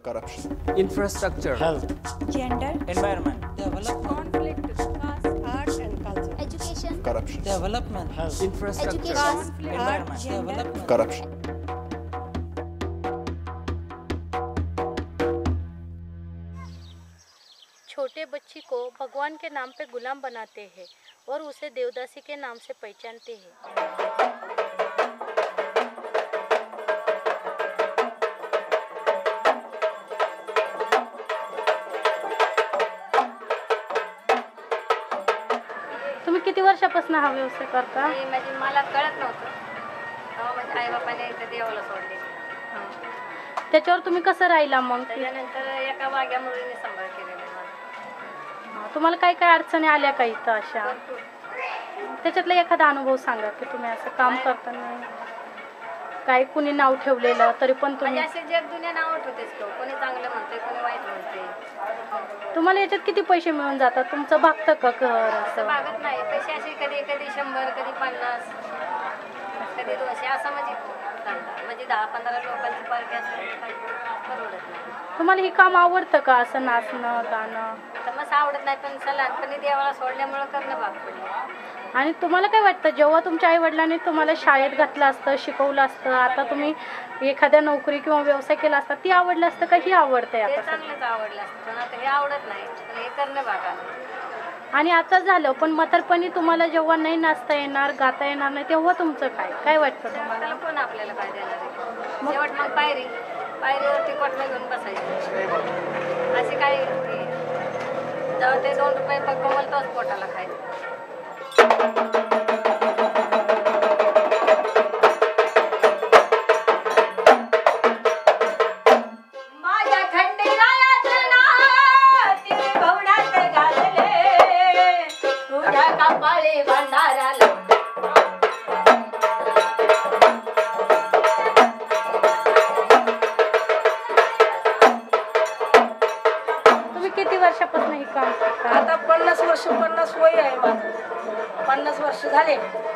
corruption, infrastructure, health, gender, environment, development, conflict, caste, art and culture, education, corruption, development, health, infrastructure, education, environment, gender, development, corruption. छोटे बच्ची को भगवान के नाम पे गुलाम बनाते हैं और उसे देवदासी के नाम से पहचानते हैं। तुम्ही किती वर्षापासून हा व्यवसाय करता? म्हणजे मला कळत नव्हतं तेव्हा माझ्या आई बापाने इथं देवाला सोडले। त्याच्यावर तुम्ही कसं राहिला मग? त्याच्यानंतर एका वाघ्या मुलीने सांभाळ केलेला तुम्हाला काय काय अडचणी आल्या का इथं अशा? त्याच्यातला एखादा अनुभव सांगा की तुम्ही असं काम करताना काय कुणी नाव ठेवलेलं तरी पण तुम्ही असे जग दुनिया नाव ठेवतेच कोणी चांगलं म्हणते कोणी वाईट म्हणते। तुम्हाला याच्यात किती पैसे मिळून जातात? तुमचं भागतं का घर? असं भागत नाही पैसे असे कधी कधी 100 कधी 50 कधी 200 असं म्हणजे 10-15 लोकांची पार्टी असं परवडत नाही। तुम्हाला हे काम आवडतं का असं नाचणं गाणं? तर मग आवडत नाही पण लहानपणी देवाला सोडल्यामुळे करणं भाग पडलं। आणि तुम्हाला काय वाटतं जेव्हा तुमच्या आई वडिलांनी तुम्हाला शाळेत घातलं असतं शिकवलं असतं आता तुम्ही एखाद्या नोकरी किंवा व्यवसाय केला असता ती आवडलं असतं का ही आवडतंय ते आता? चांगलंच आवडलं असतं पण आता हे आवडत नाही पण हे करणं भाग आहे। आणि आता झालं पण म्हातारपणी तुम्हाला जेव्हा नाही नाचता येणार गाता येणार नाही तेव्हा तुमचं काय वाटतं तुम्हाला? त्याला कोण आपल्याला काय देणार आहे? शेवट मग पायरीवरती कोटणं घेऊन बसायचं असे काय जेव्हा ते 2 रुपये कमवलं तोच पोटाला खायचं। वर्षापासून हे काम करता? आता 50 वय आहे माझं, 50 वर्ष झाले।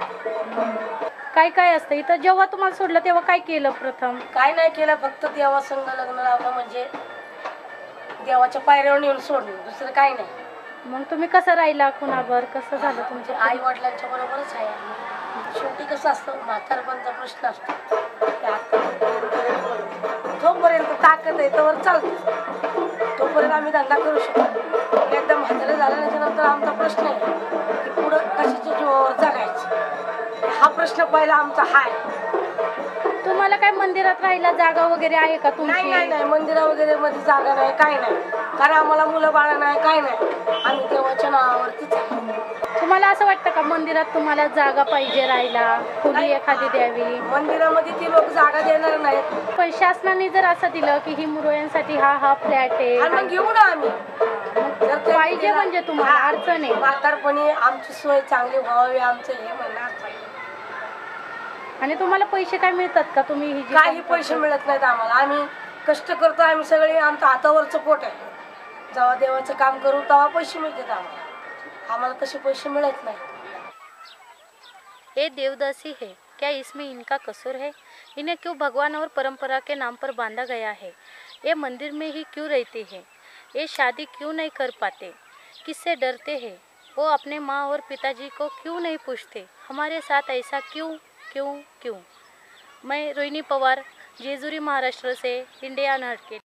काय असतं इथं? जेव्हा तुम्हाला सोडलं तेव्हा काय केलं? प्रथम काय नाही केलं फक्त देवा संग लग्न लावलं म्हणजे देवाच्या पायऱ्यावर येऊन सोडलं दुसरं काही नाही। मग तुम्ही कसं राहिला कुणाबर कसं झालं तुमच्या? आई वडिलांच्या बरोबरच आहे। शेवटी कसं असतं म्हातारपणाचा प्रश्न असतो जोपर्यंत ताकद आहे तोवर चालतं तोपर्यंत आम्ही धंदा करू शकतो। एकदा म्हातारे झाल्याच्या नंतर आमचा प्रश्न आहे की पुढं कशाच्या जीवावर जगायचं हा प्रश्न पहिला आमचा आहे। तुम्हाला काय मंदिरात राहायला जागा वगैरे आहे का तुमची? नाही मंदिरा वगैरे मध्ये जागा नाही काय नाही कारण आम्हाला मुलं बाळ नाही काय नाही आम्ही देवाच्या नावावरतीच आहे। तुम्हाला असं वाटतं का मंदिरात तुम्हाला जागा पाहिजे राहायला खोली एखादी द्यावी? मंदिरामध्ये ती लोक जागा देणार नाहीत पण शासनाने जर असं दिलं की ही मुरुयांसाठी हा फ्लॅट आहे मग घेऊ ना आम्ही पाहिजे म्हणजे तुम्हाला अडचण आहे म्हातारपणी आमची सोय चांगली व्हावी आमचं हे म्हणणार पाहिजे। आणि तुम्हाला पैसे काय मिळतात का? तुम्ही काही पैसे मिळत नाहीत आम्हाला आम्ही कष्ट करतो आम्ही सगळे आमचं हातावरचं पोट आहे जेव्हा देवाचं काम करू तेव्हा पैसे मिळतात आम्हाला तसे पैसे मिळत नाही। ये देवदासी है क्या इसमें इनका कसूर है? इन्हें क्यों भगवान और परंपरा के नाम पर बांधा गया है? ये मंदिर में ही क्यों रहते हैं? ये शादी क्यों नहीं कर पाते? किससे डरते हैं? वो अपने माँ और पिताजी को क्यों नहीं पूछते? हमारे साथ ऐसा क्यों क्यों क्यों? मैं रोहिणी पवार जेजुरी महाराष्ट्र से इंडिया न हटके।